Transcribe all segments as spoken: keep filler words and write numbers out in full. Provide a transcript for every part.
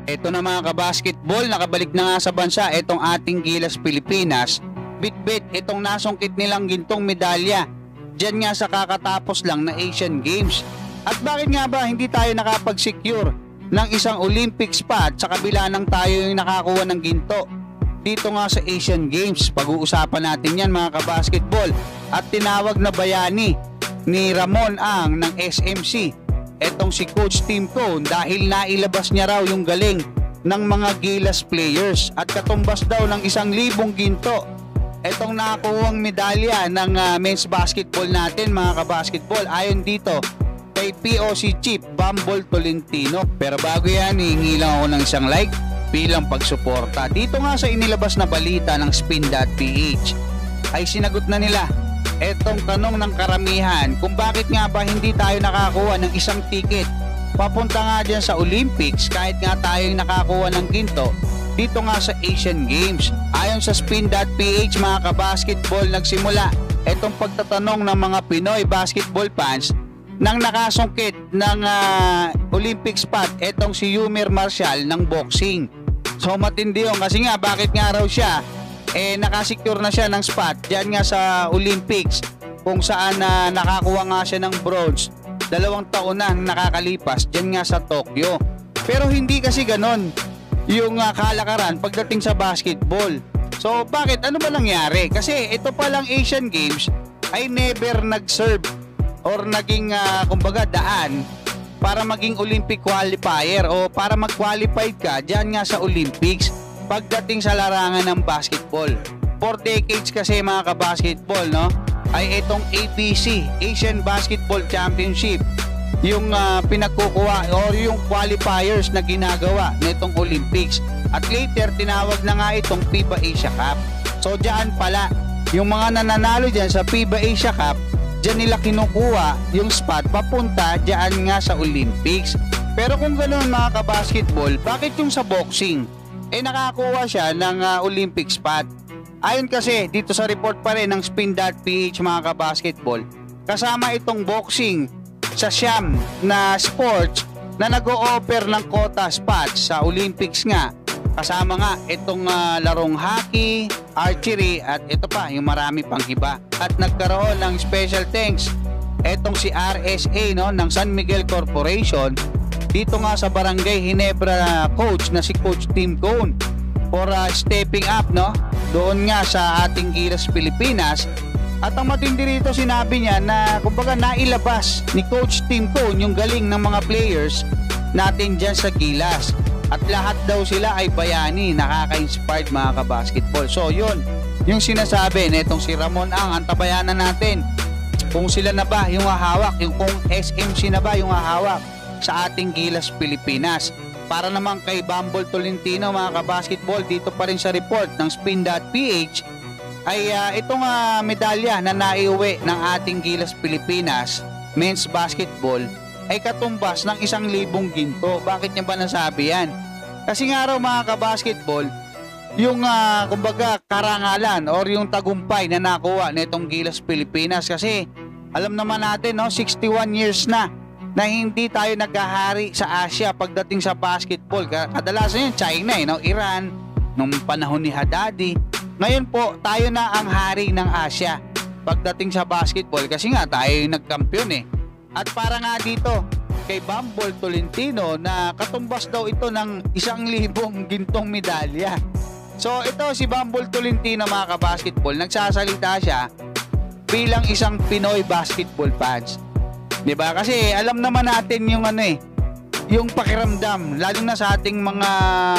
Ito na mga kabasketball, nakabalik na nga sa bansa itong ating Gilas Pilipinas. Bit-bit itong nasungkit nilang gintong medalya diyan nga sa kakatapos lang na Asian Games. At bakit nga ba hindi tayo nakapag-secure ng isang Olympic spot sa kabila ng tayo yung nakakuha ng ginto dito nga sa Asian Games? Pag-uusapan natin yan mga kabasketball. At tinawag na bayani ni Ramon Ang ng S M C etong si Coach Tim Cone dahil nailabas niya raw yung galing ng mga Gilas players at katumbas daw ng isang libong ginto etong nakakuhang medalya ng uh, men's basketball natin mga kabasketball, ayon dito kay P O C Chief Bambol Tolentino. Pero bago yan, hihingi lang ako ng isang like bilang pagsuporta. Dito nga sa inilabas na balita ng Spin.ph ay sinagot na nila etong tanong ng karamihan kung bakit nga ba hindi tayo nakakuha ng isang ticket papunta nga dyan sa Olympics kahit nga tayo nakakuha ng ginto dito nga sa Asian Games. Ayon sa Spin.ph mga kabasketball, nagsimula etong pagtatanong ng mga Pinoy basketball fans nang nakasungkit ng uh, Olympic spot etong si Yumir Marcial ng boxing. So matindi yun kasi nga bakit nga raw siya eh nakasecure na siya ng spot diyan nga sa Olympics kung saan uh, nakakuha nga siya ng bronze dalawang taon na nakakalipas diyan nga sa Tokyo. Pero hindi kasi ganon yung uh, kalakaran pagdating sa basketball. So bakit? Ano ba nangyari? Kasi ito palang Asian Games ay never nag-serve or naging uh, kumbaga daan para maging Olympic qualifier o para mag-qualify ka diyan nga sa Olympics pagdating sa larangan ng basketball. For decades kasi mga kabasketball, no, ay itong A B C, Asian Basketball Championship, yung uh, pinagkukuha or yung qualifiers na ginagawa nitong Olympics. At later, tinawag na nga itong FIBA Asia Cup. So diyan pala, yung mga nananalo diyan sa FIBA Asia Cup, diyan nila kinukuha yung spot papunta diyan nga sa Olympics. Pero kung ganoon mga kabasketball, bakit yung sa boxing eh nakakuha siya ng uh, Olympic spot? Ayon kasi dito sa report pa rin ng Spin.ph mga kabasketball, kasama itong boxing sa siyam na sports na nag-o-offer ng quota spots sa Olympics nga. Kasama nga itong uh, larong hockey, archery at ito pa yung marami pang iba. At nagkaroon ng special thanks etong si R S A, no, ng San Miguel Corporation dito nga sa Barangay Ginebra coach na si Coach Tim Cone for uh, stepping up, no, doon nga sa ating Gilas Pilipinas. At ang matindi rito, sinabi niya na kumbaga nailabas ni Coach Tim Cone yung galing ng mga players natin dyan sa Gilas. At lahat daw sila ay bayani, nakaka-inspired mga kabasketball. So yun, yung sinasabi netong si Ramon Ang, antabayanan natin kung sila na ba yung hahawak, yung kung S M C na ba yung hahawak sa ating Gilas Pilipinas. Para naman kay Bambol Tolentino mga kabasketball, dito pa rin sa report ng Spin.ph ay uh, itong uh, medalya na naiuwi ng ating Gilas Pilipinas men's basketball ay katumbas ng isang libong ginto. Bakit niya ba nasabi yan? Kasi nga raw mga kabasketball, yung uh, kumbaga karangalan or yung tagumpay na nakuha nitong Gilas Pilipinas, kasi alam naman natin, no, sixty-one years na na hindi tayo naghahari sa Asia pagdating sa basketball. Kadalasan yun China, eh, no? Iran nung panahon ni Haddadi. Ngayon po tayo na ang hari ng Asia pagdating sa basketball kasi nga tayo yung nagkampiyon eh. At para nga dito kay Bambol Tolentino na katumbas daw ito ng isang libong gintong medalya. So ito si Bambol Tolentino mga kabasketball, nagsasalita siya bilang isang Pinoy basketball fans. Diba? Kasi alam naman natin yung ano eh, yung pakiramdam, lalo na sa ating mga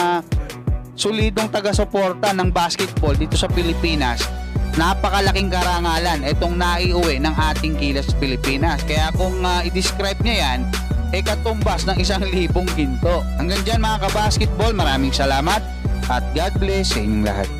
solidong taga-suporta ng basketball dito sa Pilipinas. Napakalaking karangalan itong naiuwi ng ating Gilas Pilipinas. Kaya kung uh, i-describe niya yan, eh katumbas ng isang libong ginto. Hanggang dyan mga kabasketball, maraming salamat at God bless sa inyong lahat.